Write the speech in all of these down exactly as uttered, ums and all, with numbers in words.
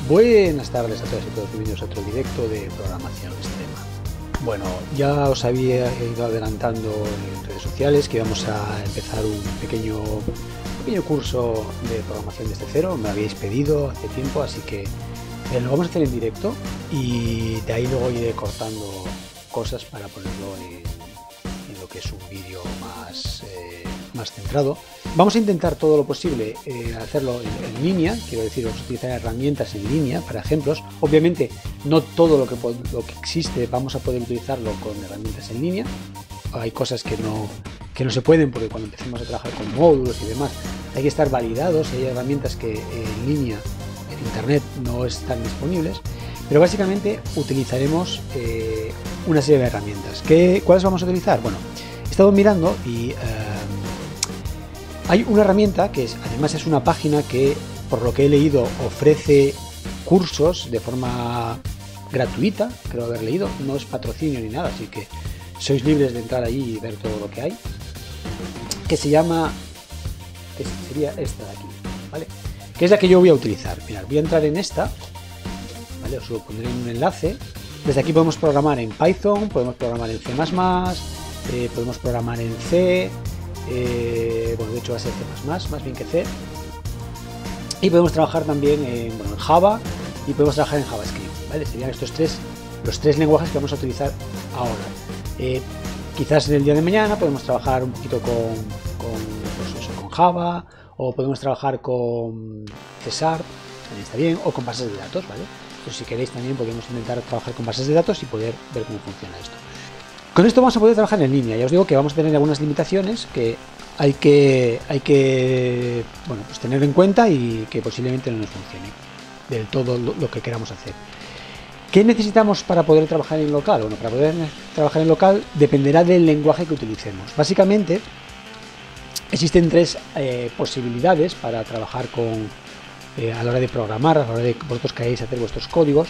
Buenas tardes a todos y todos, bienvenidos a otro directo de programación extrema. Bueno, ya os había ido adelantando en redes sociales que íbamos a empezar un pequeño, pequeño curso de programación desde cero. Me habíais pedido hace tiempo, así que eh, lo vamos a hacer en directo y de ahí luego iré cortando cosas para ponerlo en, en lo que es un vídeo más, eh, más centrado. Vamos a intentar todo lo posible eh, hacerlo en, en línea, quiero decir, vamos a utilizar herramientas en línea para ejemplos. Obviamente no todo lo que, lo que existe vamos a poder utilizarlo con herramientas en línea. Hay cosas que no, que no se pueden porque cuando empecemos a trabajar con módulos y demás hay que estar validados y hay herramientas que eh, en línea, en internet, no están disponibles. Pero básicamente utilizaremos eh, una serie de herramientas. ¿Qué, ¿Cuáles vamos a utilizar? Bueno, he estado mirando y... Eh, hay una herramienta que es, además es una página que, por lo que he leído, ofrece cursos de forma gratuita, creo haber leído, no es patrocinio ni nada, así que sois libres de entrar allí y ver todo lo que hay, que se llama, que sería esta de aquí, ¿vale? Que es la que yo voy a utilizar. Mirad, voy a entrar en esta, ¿vale? Os lo pondré en un enlace. Desde aquí podemos programar en Python, podemos programar en C más más, eh, podemos programar en C. Eh, bueno, de hecho va a ser C más más, más bien que C, y podemos trabajar también en, bueno, en Java y podemos trabajar en JavaScript, ¿vale? Serían estos tres los tres lenguajes que vamos a utilizar ahora. Eh, quizás en el día de mañana podemos trabajar un poquito con, con, pues eso, con Java, o podemos trabajar con C Sharp, también está bien, o con bases de datos, ¿vale? Pues si queréis también podemos intentar trabajar con bases de datos y poder ver cómo funciona esto. Con esto vamos a poder trabajar en línea. Ya os digo que vamos a tener algunas limitaciones que hay que, hay que bueno, pues tener en cuenta y que posiblemente no nos funcione del todo lo, lo que queramos hacer. ¿Qué necesitamos para poder trabajar en local? Bueno, para poder trabajar en local dependerá del lenguaje que utilicemos. Básicamente existen tres eh, posibilidades para trabajar con, eh, a la hora de programar, a la hora de que vosotros queráis hacer vuestros códigos,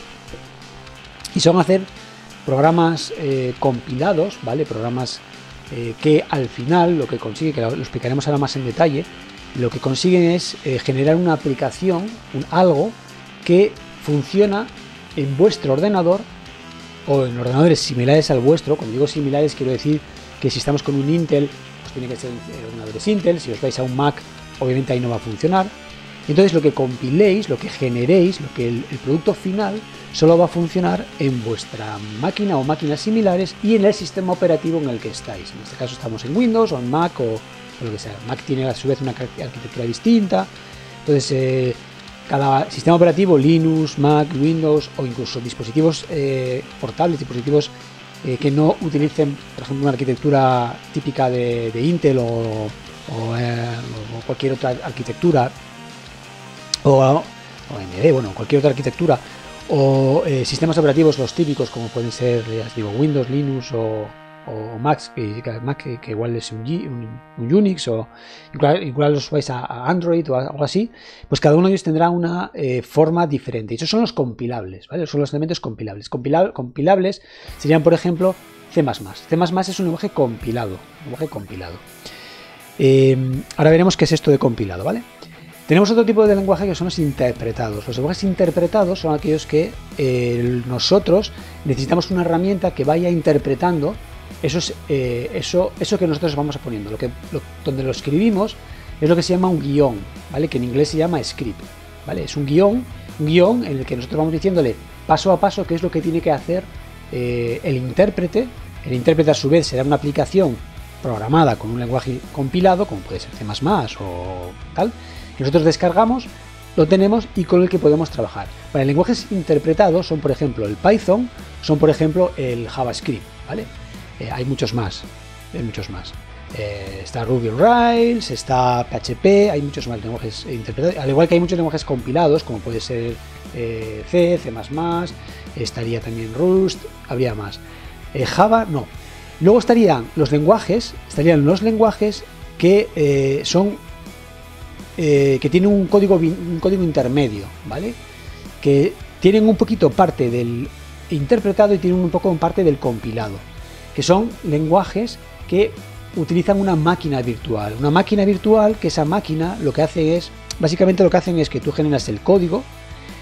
y son hacer programas eh, compilados, ¿vale? Programas eh, que al final lo que consigue, que lo, lo explicaremos ahora más en detalle, lo que consiguen es eh, generar una aplicación, un algo que funciona en vuestro ordenador o en ordenadores similares al vuestro. Cuando digo similares quiero decir que si estamos con un Intel, pues tiene que ser ordenadores Intel. Si os vais a un Mac, obviamente ahí no va a funcionar. Entonces lo que compiléis, lo que generéis, lo que el, el producto final solo va a funcionar en vuestra máquina o máquinas similares y en el sistema operativo en el que estáis. En este caso estamos en Windows o en Mac o, o lo que sea. Mac tiene a su vez una arquitectura distinta. Entonces eh, cada sistema operativo, Linux, Mac, Windows o incluso dispositivos eh, portables, dispositivos eh, que no utilicen, por ejemplo, una arquitectura típica de, de Intel o, o, eh, o cualquier otra arquitectura, o, o A M D, bueno, cualquier otra arquitectura, o eh, sistemas operativos los típicos como pueden ser, ya os digo, Windows, Linux o, o Mac, que, Mac que, que igual es un, un, un Unix, o igual, igual os vais a, a Android o algo así, pues cada uno de ellos tendrá una eh, forma diferente. Y esos son los compilables, ¿vale? Son los elementos compilables. Compila compilables serían, por ejemplo, C más más. C más más es un lenguaje compilado, un lenguaje compilado. Eh, ahora veremos qué es esto de compilado, ¿vale? Tenemos otro tipo de lenguaje que son los interpretados. Los lenguajes interpretados son aquellos que eh, nosotros necesitamos una herramienta que vaya interpretando esos, eh, eso, eso que nosotros vamos a poniendo. Lo que, lo, donde lo escribimos es lo que se llama un guión, ¿vale? Que en inglés se llama script, ¿vale? Es un guión, un guión en el que nosotros vamos diciéndole paso a paso qué es lo que tiene que hacer eh, el intérprete. El intérprete a su vez será una aplicación programada con un lenguaje compilado, como puede ser C más más o tal, que nosotros descargamos, lo tenemos y con el que podemos trabajar. Para lenguajes interpretados son, por ejemplo, el Python, son, por ejemplo, el JavaScript, ¿vale? Eh, hay muchos más, hay muchos más. Eh, está Ruby on Rails, está P H P, hay muchos más lenguajes interpretados, al igual que hay muchos lenguajes compilados, como puede ser eh, C, C más más, estaría también Rust, habría más. Eh, Java, no. Luego estarían los lenguajes, estarían los lenguajes que eh, son Eh, que tienen un código, un código intermedio, ¿vale? Que tienen un poquito parte del interpretado y tienen un poco parte del compilado, que son lenguajes que utilizan una máquina virtual. Una máquina virtual que esa máquina lo que hace es, básicamente lo que hacen es que tú generas el código,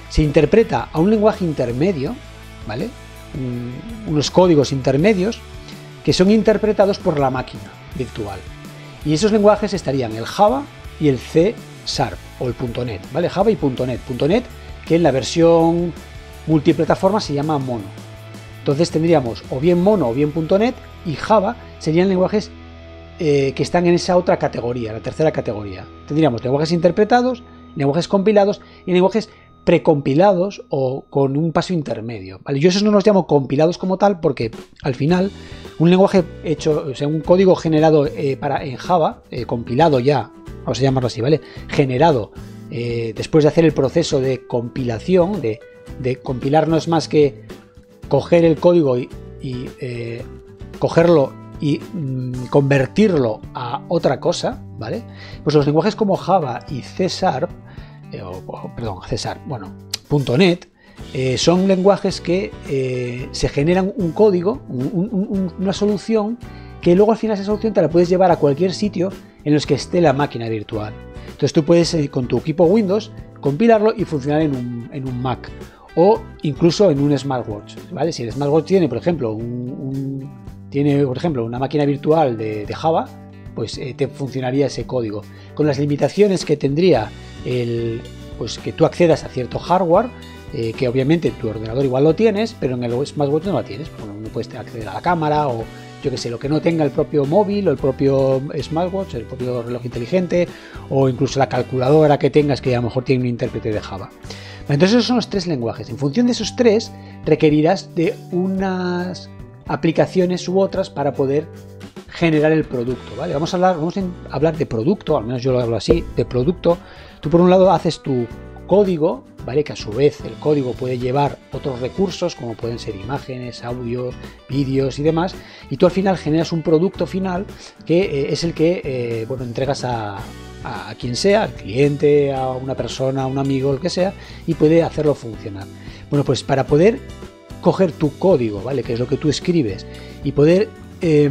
se interpreta a un lenguaje intermedio, ¿vale? Un, unos códigos intermedios que son interpretados por la máquina virtual. Y esos lenguajes estarían el Java y el C Sharp o el .NET, ¿vale? Java y .NET. .NET, que en la versión multiplataforma se llama Mono. Entonces tendríamos o bien Mono o bien .NET, y Java serían lenguajes eh, que están en esa otra categoría, la tercera categoría. Tendríamos lenguajes interpretados, lenguajes compilados y lenguajes precompilados o con un paso intermedio, ¿vale? Yo esos no los llamo compilados como tal porque al final un lenguaje hecho, o sea, un código generado eh, para, en Java, eh, compilado ya, vamos a llamarlo así, ¿vale? Generado eh, después de hacer el proceso de compilación, de, de compilar no es más que coger el código y, y eh, cogerlo y mmm, convertirlo a otra cosa, ¿vale? Pues los lenguajes como Java y C Sharp, eh, o, o, perdón, C Sharp, bueno, .NET, eh, son lenguajes que eh, se generan un código, un, un, una solución, que luego al final esa solución te la puedes llevar a cualquier sitio en los que esté la máquina virtual. Entonces tú puedes eh, con tu equipo Windows compilarlo y funcionar en un, en un Mac o incluso en un smartwatch, ¿vale? Si el smartwatch tiene, por ejemplo, un, un, tiene, por ejemplo, una máquina virtual de, de Java, pues eh, te funcionaría ese código. Con las limitaciones que tendría el, pues que tú accedas a cierto hardware, eh, que obviamente tu ordenador igual lo tienes, pero en el smartwatch no lo tienes, porque no puedes acceder a la cámara o yo que sé, lo que no tenga el propio móvil o el propio smartwatch, el propio reloj inteligente o incluso la calculadora que tengas que a lo mejor tiene un intérprete de Java. Entonces esos son los tres lenguajes. En función de esos tres requerirás de unas aplicaciones u otras para poder generar el producto, ¿vale? Vamos a hablar, vamos a hablar de producto, al menos yo lo hablo así, de producto. Tú por un lado haces tu código, ¿vale? Que a su vez el código puede llevar otros recursos como pueden ser imágenes, audios, vídeos y demás, y tú al final generas un producto final que eh, es el que eh, bueno, entregas a, a, a quien sea, al cliente, a una persona, a un amigo, el que sea, y puede hacerlo funcionar. Bueno, pues para poder coger tu código, ¿vale? Que es lo que tú escribes, y poder eh,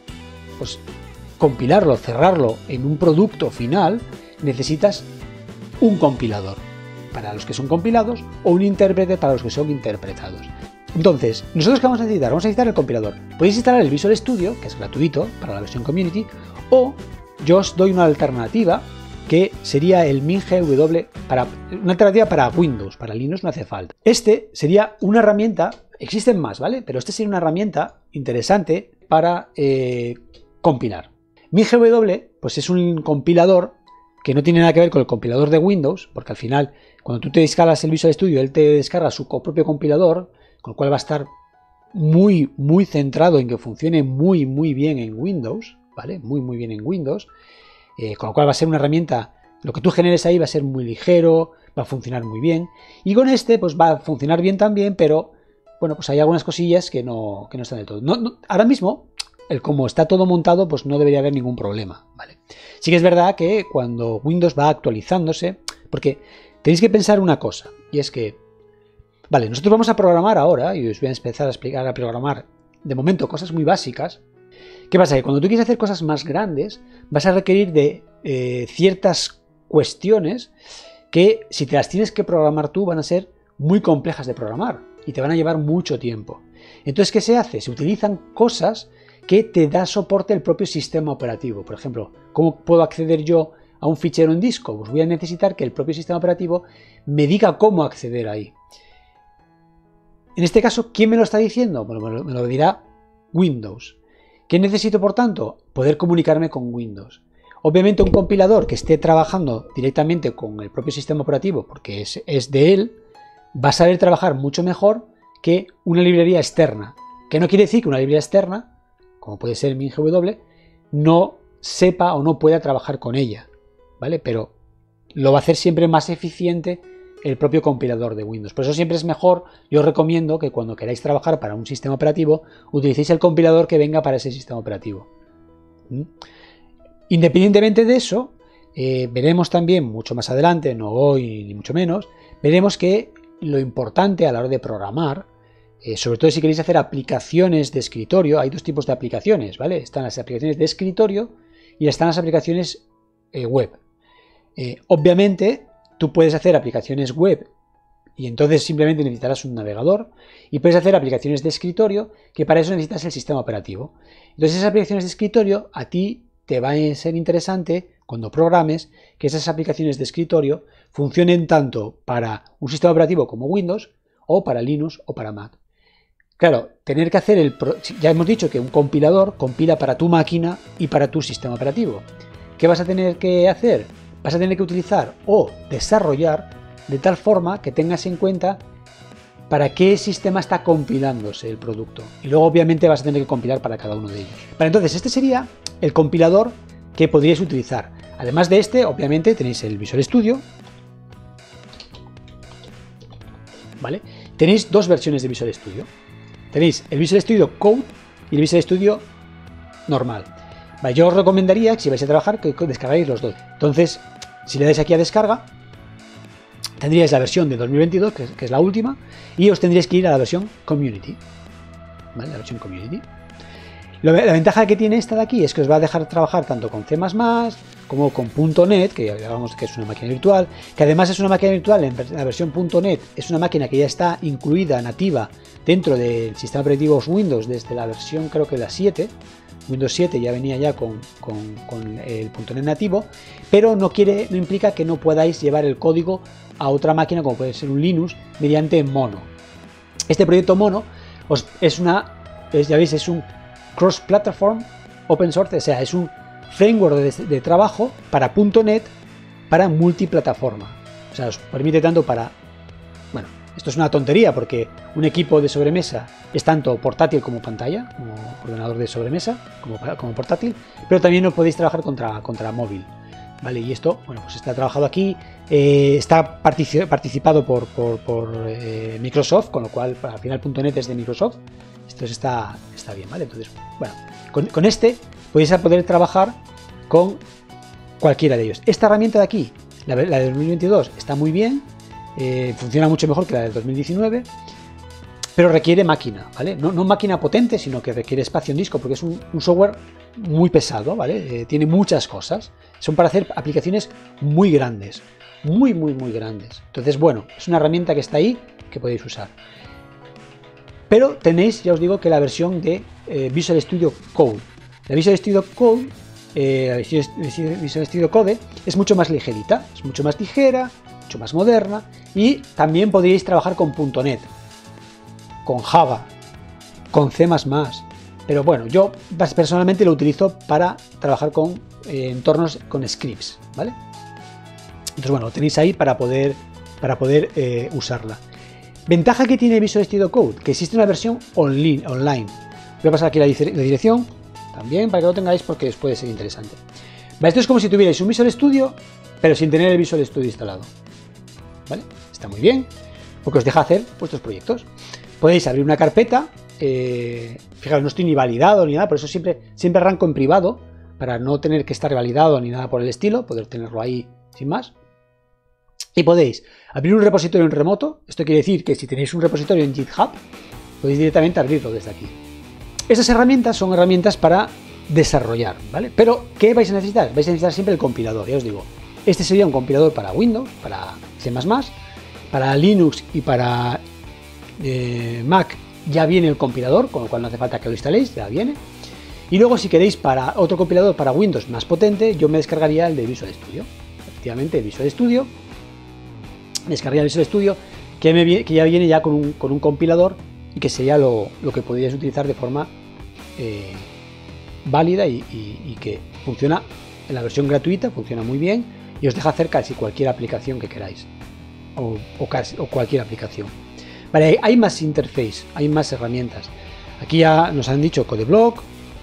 pues, compilarlo, cerrarlo en un producto final, necesitas un compilador para los que son compilados o un intérprete para los que son interpretados. Entonces, ¿nosotros qué vamos a necesitar? Vamos a necesitar el compilador. Podéis instalar el Visual Studio, que es gratuito para la versión Community, o yo os doy una alternativa que sería el MinGW, para, una alternativa para Windows, para Linux no hace falta. Este sería una herramienta, existen más, ¿vale? Pero este sería una herramienta interesante para eh, compilar. MinGW, pues es un compilador que no tiene nada que ver con el compilador de Windows, porque al final, cuando tú te descargas el Visual Studio, él te descarga su propio compilador, con el cual va a estar muy, muy centrado en que funcione muy, muy bien en Windows, ¿vale? Muy, muy bien en Windows, eh, con lo cual va a ser una herramienta, lo que tú generes ahí va a ser muy ligero, va a funcionar muy bien, y con este, pues va a funcionar bien también, pero, bueno, pues hay algunas cosillas que no, que no están del todo. No, no, ahora mismo, el como está todo montado, pues no debería haber ningún problema, ¿vale? Sí que es verdad que cuando Windows va actualizándose, porque tenéis que pensar una cosa, y es que, vale, nosotros vamos a programar ahora, y os voy a empezar a explicar a programar, de momento, cosas muy básicas. ¿Qué pasa? Que cuando tú quieres hacer cosas más grandes, vas a requerir de eh, ciertas cuestiones que, si te las tienes que programar tú, van a ser muy complejas de programar, y te van a llevar mucho tiempo. Entonces, ¿qué se hace? Se utilizan cosas que te da soporte el propio sistema operativo. Por ejemplo, ¿cómo puedo acceder yo a un fichero en disco? Pues voy a necesitar que el propio sistema operativo me diga cómo acceder ahí. En este caso, ¿quién me lo está diciendo? Bueno, me lo, me lo dirá Windows. ¿Qué necesito, por tanto? Poder comunicarme con Windows. Obviamente un compilador que esté trabajando directamente con el propio sistema operativo, porque es, es de él, va a saber trabajar mucho mejor que una librería externa. Que no quiere decir que una librería externa, como puede ser MinGW, no sepa o no pueda trabajar con ella, ¿vale? Pero lo va a hacer siempre más eficiente el propio compilador de Windows. Por eso siempre es mejor, yo os recomiendo que cuando queráis trabajar para un sistema operativo, utilicéis el compilador que venga para ese sistema operativo. ¿Mm? Independientemente de eso, eh, veremos también mucho más adelante, no hoy ni mucho menos, veremos que lo importante a la hora de programar, Eh, sobre todo si queréis hacer aplicaciones de escritorio, hay dos tipos de aplicaciones, ¿vale? Están las aplicaciones de escritorio y están las aplicaciones eh, web. Eh, obviamente, tú puedes hacer aplicaciones web Y entonces simplemente necesitarás un navegador y puedes hacer aplicaciones de escritorio, que para eso necesitas el sistema operativo. Entonces esas aplicaciones de escritorio a ti te va a ser interesante cuando programes que esas aplicaciones de escritorio funcionen tanto para un sistema operativo como Windows o para Linux o para Mac. Claro, tener que hacer el... Ya hemos dicho que un compilador compila para tu máquina y para tu sistema operativo. ¿Qué vas a tener que hacer? Vas a tener que utilizar o desarrollar de tal forma que tengas en cuenta para qué sistema está compilándose el producto. Y luego obviamente vas a tener que compilar para cada uno de ellos. Vale, entonces este sería el compilador que podríais utilizar. Además de este, obviamente tenéis el Visual Studio. ¿Vale? Tenéis dos versiones de Visual Studio. Tenéis el Visual Studio Code y el Visual Studio normal. Vale, yo os recomendaría que si vais a trabajar que descargáis los dos. Entonces, si le dais aquí a descarga, tendríais la versión de dos mil veintidós, que es, que es la última, y os tendríais que ir a la versión Community. ¿Vale? La versión Community. Lo, la ventaja que tiene esta de aquí es que os va a dejar trabajar tanto con C más más, como con punto net, que ya digamos que es una máquina virtual, que además es una máquina virtual en la versión punto net, es una máquina que ya está incluida, nativa, dentro del sistema operativo Windows desde la versión, creo que la siete, Windows siete ya venía ya con, con, con el punto net nativo, pero no quiere, no implica que no podáis llevar el código a otra máquina como puede ser un Linux mediante Mono. Este proyecto Mono os, es una, es, ya veis, es un cross-platform open source, o sea, es un framework de, de trabajo para punto net para multiplataforma. O sea, os permite tanto para... Bueno, esto es una tontería porque un equipo de sobremesa es tanto portátil como pantalla, como ordenador de sobremesa, como, como portátil, pero también lo podéis trabajar contra, contra móvil. ¿Vale? Y esto, bueno, pues está trabajado aquí, eh, está participado por, por, por eh, Microsoft, con lo cual al final punto net es de Microsoft. Entonces está, está bien, ¿vale? Entonces, bueno, con, con este podéis poder trabajar con cualquiera de ellos. Esta herramienta de aquí, la, la de dos mil veintidós, está muy bien, eh, funciona mucho mejor que la del dos mil diecinueve, pero requiere máquina, ¿vale? No, no máquina potente, sino que requiere espacio en disco, porque es un, un software muy pesado, ¿vale? Eh, tiene muchas cosas, son para hacer aplicaciones muy grandes, muy, muy, muy grandes. Entonces, bueno, es una herramienta que está ahí, que podéis usar. Pero tenéis, ya os digo, que la versión de eh, Visual Studio Code. La Visual Studio Code, eh, Visual Studio Code es mucho más ligerita, es mucho más ligera, mucho más moderna, y también podríais trabajar con punto net, con Java, con C más más. Pero bueno, yo personalmente lo utilizo para trabajar con eh, entornos con scripts, ¿vale? Entonces, bueno, lo tenéis ahí para poder, para poder eh, usarla. Ventaja que tiene Visual Studio Code, que existe una versión online. online. Voy a pasar aquí la, la dirección, también para que lo tengáis porque os puede ser interesante. Vale, esto es como si tuvierais un Visual Studio, pero sin tener el Visual Studio instalado. ¿Vale? Está muy bien, porque os deja hacer vuestros proyectos. Podéis abrir una carpeta, eh, fijaros, no estoy ni validado ni nada, por eso siempre, siempre arranco en privado, para no tener que estar validado ni nada por el estilo, poder tenerlo ahí sin más. Y podéis abrir un repositorio en remoto. Esto quiere decir que si tenéis un repositorio en GitHub, podéis directamente abrirlo desde aquí. Esas herramientas son herramientas para desarrollar, ¿vale? Pero, ¿qué vais a necesitar? Vais a necesitar siempre el compilador, ya os digo. Este sería un compilador para Windows, para C más más, para Linux y para eh, Mac ya viene el compilador, con lo cual no hace falta que lo instaléis, ya viene. Y luego, si queréis para otro compilador para Windows más potente, yo me descargaría el de Visual Studio. Efectivamente, el Visual Studio. Descargar el Visual Studio que, me, que ya viene ya con un, con un compilador y que sería lo, lo que podríais utilizar de forma eh, válida y, y, y que funciona en la versión gratuita, funciona muy bien y os deja hacer casi cualquier aplicación que queráis o, o, casi, o cualquier aplicación. Vale, hay más interface, hay más herramientas. Aquí ya nos han dicho CodeBlock,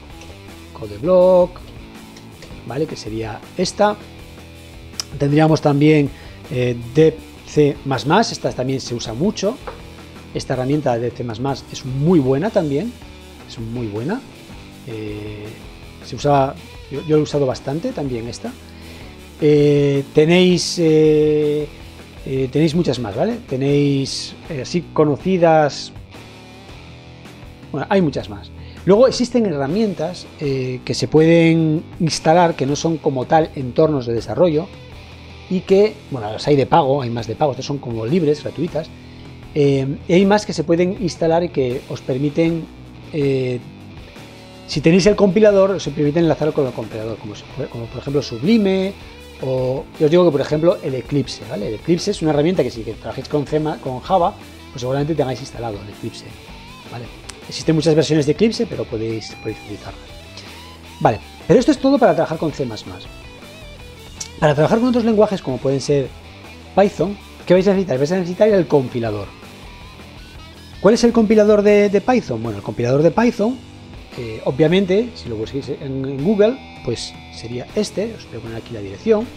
CodeBlock, ¿vale? Que sería esta. Tendríamos también eh, Dev C más más, esta también se usa mucho. Esta herramienta de C más más es muy buena también, es muy buena. Eh, se usaba, yo, yo lo he usado bastante también esta. Eh, tenéis eh, eh, tenéis muchas más, ¿vale? Tenéis eh, así conocidas. Bueno, hay muchas más. Luego existen herramientas eh, que se pueden instalar que no son como tal entornos de desarrollo, y que, bueno, las hay de pago, hay más de pago, estas son como libres, gratuitas, eh, y hay más que se pueden instalar y que os permiten, eh, si tenéis el compilador, os permiten enlazarlo con el compilador, como, como por ejemplo Sublime, o yo os digo que por ejemplo el Eclipse, ¿vale? El Eclipse es una herramienta que si que trabajéis con, con Java, pues seguramente tengáis instalado el Eclipse, ¿vale? Existen muchas versiones de Eclipse, pero podéis, podéis utilizarlas. Vale, pero esto es todo para trabajar con C más más. Para trabajar con otros lenguajes, como pueden ser Python, ¿qué vais a necesitar? Vais a necesitar el compilador. ¿Cuál es el compilador de, de Python? Bueno, el compilador de Python, eh, obviamente, si lo busquéis en, en Google, pues sería este. Os voy a poner aquí la dirección.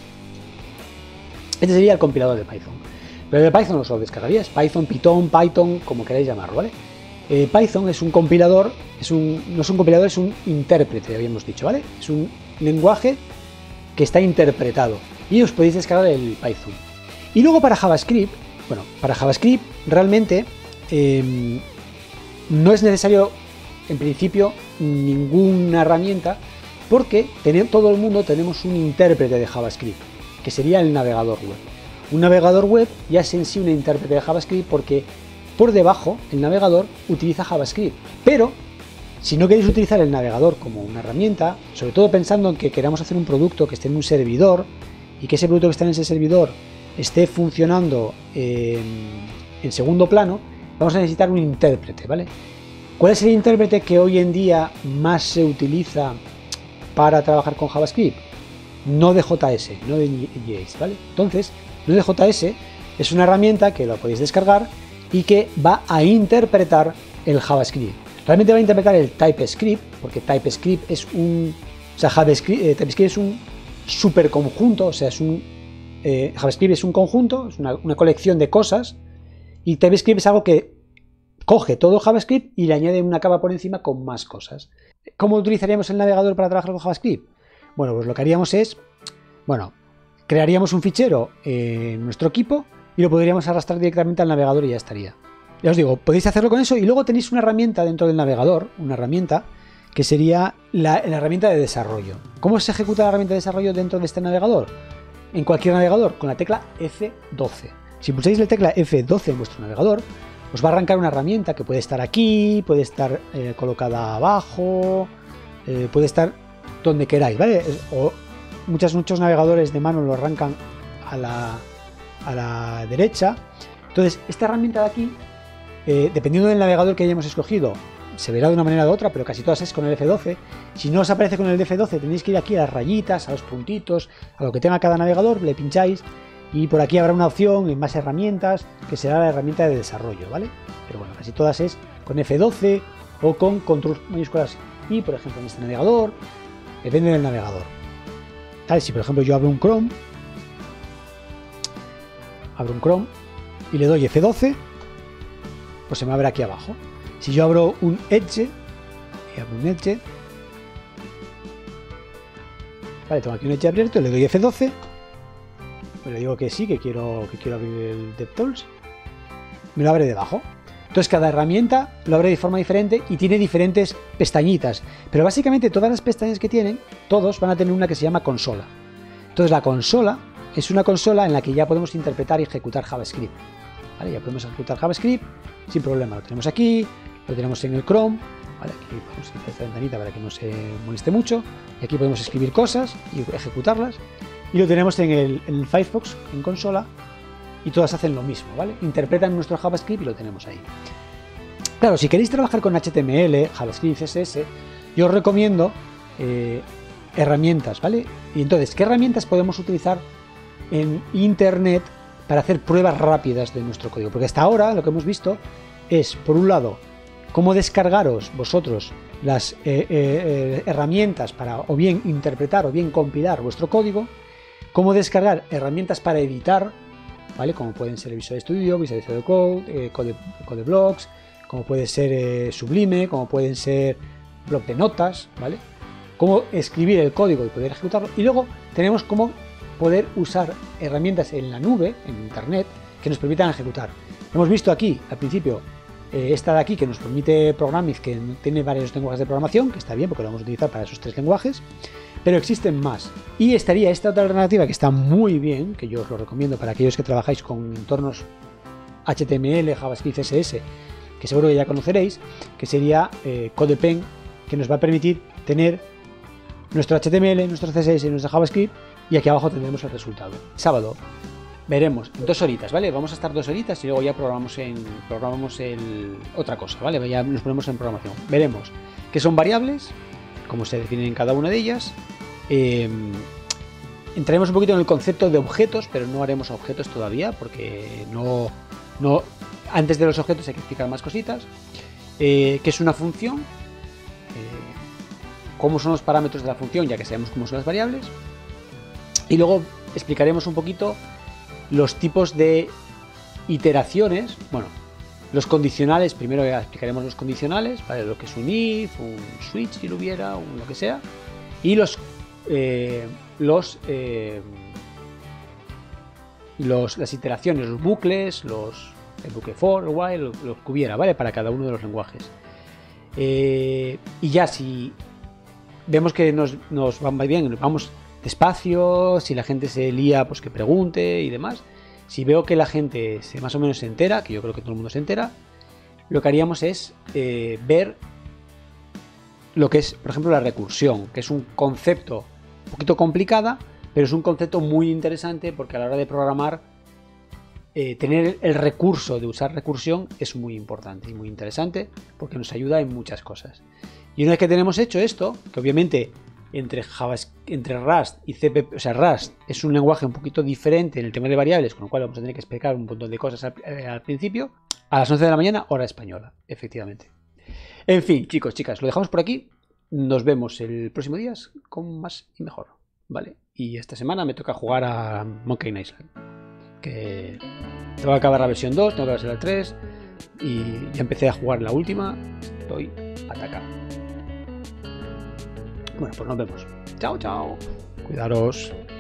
Este sería el compilador de Python. Pero de Python os lo descargaríais. Python, Python, Python, como queráis llamarlo, ¿vale? Eh, Python es un compilador, es un, no es un compilador, es un intérprete, habíamos dicho, ¿vale? Es un lenguaje que está interpretado y os podéis descargar el Python. Y luego para JavaScript, bueno, para JavaScript realmente eh, no es necesario en principio ninguna herramienta, porque tenemos, todo el mundo tenemos un intérprete de JavaScript, que sería el navegador web. Un navegador web ya es en sí un intérprete de JavaScript porque por debajo el navegador utiliza JavaScript, pero si no queréis utilizar el navegador como una herramienta, sobre todo pensando en que queramos hacer un producto que esté en un servidor y que ese producto que está en ese servidor esté funcionando eh, en segundo plano, vamos a necesitar un intérprete, ¿vale? ¿Cuál es el intérprete que hoy en día más se utiliza para trabajar con JavaScript? Node.js, Node.js, ¿vale? Entonces, Node.js es una herramienta que la podéis descargar y que va a interpretar el JavaScript. Realmente va a interpretar el TypeScript, porque TypeScript es un, o sea, JavaScript, eh, TypeScript es un superconjunto, o sea, es un, eh, JavaScript es un conjunto, es una, una colección de cosas, y TypeScript es algo que coge todo JavaScript y le añade una capa por encima con más cosas. ¿Cómo utilizaríamos el navegador para trabajar con JavaScript? Bueno, pues lo que haríamos es, bueno, crearíamos un fichero en nuestro equipo y lo podríamos arrastrar directamente al navegador y ya estaría. Ya os digo, podéis hacerlo con eso y luego tenéis una herramienta dentro del navegador, una herramienta que sería la, la herramienta de desarrollo. ¿Cómo se ejecuta la herramienta de desarrollo dentro de este navegador? En cualquier navegador, con la tecla F doce. Si pulsáis la tecla F doce en vuestro navegador, os va a arrancar una herramienta que puede estar aquí, puede estar eh, colocada abajo, eh, puede estar donde queráis, ¿vale? O muchos, muchos navegadores de mano lo arrancan a la, a la derecha. Entonces, esta herramienta de aquí, eh, dependiendo del navegador que hayamos escogido, se verá de una manera u otra, pero casi todas es con el F doce. Si no os aparece con el F doce, tenéis que ir aquí a las rayitas, a los puntitos, a lo que tenga cada navegador, le pincháis y por aquí habrá una opción en más herramientas, que será la herramienta de desarrollo, ¿vale? Pero bueno, casi todas es con F doce o con control mayúsculas y, por ejemplo, en este navegador, depende del navegador. ¿Vale? Si por ejemplo yo abro un Chrome, abro un Chrome y le doy F doce, pues se me abre aquí abajo. Si yo abro un Edge, y abro un Edge, vale, tengo aquí un Edge abierto, le doy F doce, pues le digo que sí, que quiero, que quiero abrir el DevTools, me lo abre debajo. Entonces cada herramienta lo abre de forma diferente y tiene diferentes pestañitas, pero básicamente todas las pestañas que tienen, todos van a tener una que se llama consola. Entonces la consola es una consola en la que ya podemos interpretar y ejecutar JavaScript. ¿Vale? Ya podemos ejecutar JavaScript sin problema, lo tenemos aquí, lo tenemos en el Chrome, ¿vale? Aquí podemos quitar esta ventanita para que no se moleste mucho, y aquí podemos escribir cosas y ejecutarlas, y lo tenemos en el, en el Firefox, en consola, y todas hacen lo mismo, ¿vale? Interpretan nuestro JavaScript y lo tenemos ahí. Claro, si queréis trabajar con H T M L, JavaScript, C S S, yo os recomiendo eh, herramientas, ¿vale? Y entonces, ¿qué herramientas podemos utilizar en Internet para hacer pruebas rápidas de nuestro código? Porque hasta ahora lo que hemos visto es, por un lado, cómo descargaros vosotros las eh, eh, herramientas para o bien interpretar o bien compilar vuestro código, cómo descargar herramientas para editar, ¿vale? Como pueden ser Visual Studio, Visual Studio Code, eh, Code, CodeBlocks, como puede ser eh, Sublime, como pueden ser bloc de notas, ¿vale? Cómo escribir el código y poder ejecutarlo. Y luego tenemos cómo poder usar herramientas en la nube, en Internet, que nos permitan ejecutar. Hemos visto aquí, al principio, eh, esta de aquí que nos permite Programiz, que tiene varios lenguajes de programación, que está bien porque lo vamos a utilizar para esos tres lenguajes, pero existen más. Y estaría esta otra alternativa que está muy bien, que yo os lo recomiendo para aquellos que trabajáis con entornos H T M L, JavaScript, C S S, que seguro que ya conoceréis, que sería eh, CodePen, que nos va a permitir tener nuestro H T M L, nuestro C S S y nuestro JavaScript, y aquí abajo tendremos el resultado. Sábado veremos dos horitas, ¿vale? Vamos a estar dos horitas y luego ya programamos en programamos el otra cosa, ¿vale? Ya nos ponemos en programación. Veremos qué son variables, cómo se definen cada una de ellas. Eh, entraremos un poquito en el concepto de objetos, pero no haremos objetos todavía porque no, no antes de los objetos hay que explicar más cositas. Eh, ¿Qué es una función? Eh, ¿Cómo son los parámetros de la función? Ya que sabemos cómo son las variables. Y luego explicaremos un poquito los tipos de iteraciones, bueno, los condicionales. Primero explicaremos los condicionales, ¿vale? Lo que es un if, un switch si lo hubiera, un lo que sea, y los eh, los, eh, los las iteraciones, los bucles, los el bucle for, el while, lo, lo que hubiera, ¿vale? Para cada uno de los lenguajes. Eh, y ya si vemos que nos, nos va bien, nos vamos despacio, si la gente se lía, pues que pregunte y demás. Si veo que la gente se más o menos se entera, que yo creo que todo el mundo se entera, lo que haríamos es eh, ver lo que es, por ejemplo, la recursión, que es un concepto un poquito complicada, pero es un concepto muy interesante porque a la hora de programar, eh, tener el recurso de usar recursión es muy importante y muy interesante porque nos ayuda en muchas cosas. Y una vez que tenemos hecho esto, que obviamente entre JavaScript, entre Rust y C P P, o sea, Rust es un lenguaje un poquito diferente en el tema de variables, con lo cual vamos a tener que explicar un montón de cosas al, eh, al principio, a las once de la mañana, hora española, efectivamente. En fin, chicos, chicas, lo dejamos por aquí. Nos vemos el próximo día con más y mejor, ¿vale? Y esta semana me toca jugar a Monkey Island, que tengo que acabar la versión dos, tengo que acabar la tres, y ya empecé a jugar la última, estoy atacado. Bueno, pues nos vemos. Chao, chao. Cuidaros.